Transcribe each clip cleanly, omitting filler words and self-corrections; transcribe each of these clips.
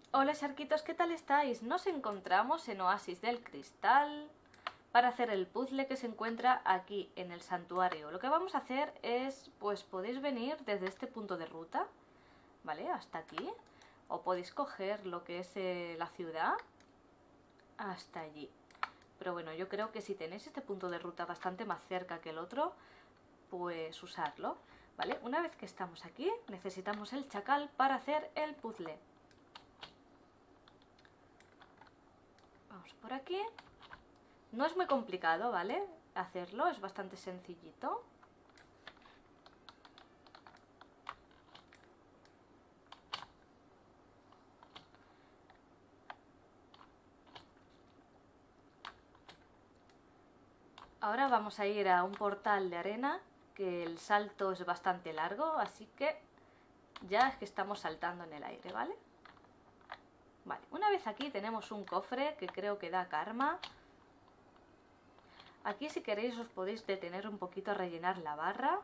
Hola Sharkitos, ¿qué tal estáis? Nos encontramos en Oasis del Cristal para hacer el puzzle que se encuentra aquí en el santuario. Lo que vamos a hacer es, pues podéis venir desde este punto de ruta, ¿vale? Hasta aquí. O podéis coger lo que es la ciudad hasta allí. Pero bueno, yo creo que si tenéis este punto de ruta bastante más cerca que el otro, pues usarlo, ¿vale? Una vez que estamos aquí, necesitamos el chacal para hacer el puzzle. Vamos por aquí. No es muy complicado, ¿vale? Hacerlo, es bastante sencillito. Ahora vamos a ir a un portal de arena, que el salto es bastante largo, así que ya es que estamos saltando en el aire, ¿vale? Vale, una vez aquí tenemos un cofre que creo que da karma. Aquí si queréis os podéis detener un poquito a rellenar la barra.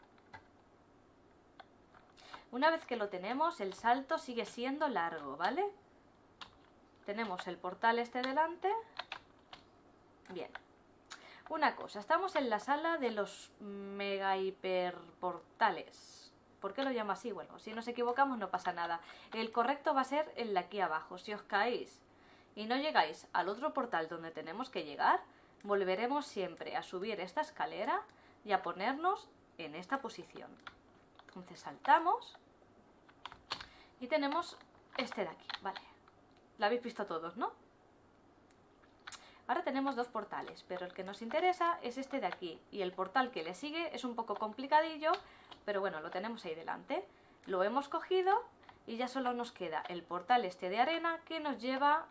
Una vez que lo tenemos, el salto sigue siendo largo, ¿vale? Tenemos el portal este delante. Bien. Una cosa, estamos en la sala de los mega hiperportales. ¿Por qué lo llamo así? Bueno, si nos equivocamos no pasa nada. El correcto va a ser el de aquí abajo. Si os caéis y no llegáis al otro portal donde tenemos que llegar, volveremos siempre a subir esta escalera y a ponernos en esta posición. Entonces saltamos y tenemos este de aquí, vale. Lo habéis visto todos, ¿no? Ahora tenemos dos portales, pero el que nos interesa es este de aquí. Y el portal que le sigue es un poco complicadillo, pero bueno, lo tenemos ahí delante. Lo hemos cogido y ya solo nos queda el portal este de arena que nos lleva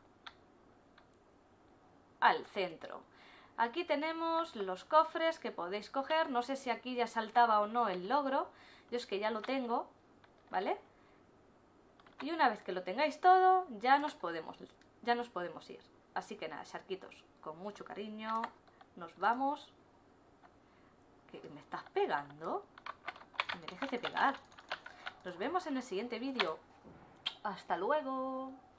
al centro. Aquí tenemos los cofres que podéis coger. No sé si aquí ya saltaba o no el logro. Yo es que ya lo tengo, ¿vale? Y una vez que lo tengáis todo, ya nos podemos ir. Así que nada, Sharkitos, con mucho cariño, nos vamos. ¿Que me estás pegando? Me dejes de pegar. Nos vemos en el siguiente vídeo. ¡Hasta luego!